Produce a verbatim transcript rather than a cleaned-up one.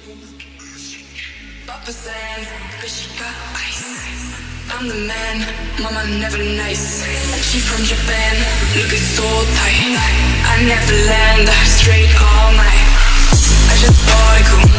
Papa saying, but she got ice. I'm the man, mama never nice. She from Japan, looking so tight. I never land, straight all night. I just bought a coupe,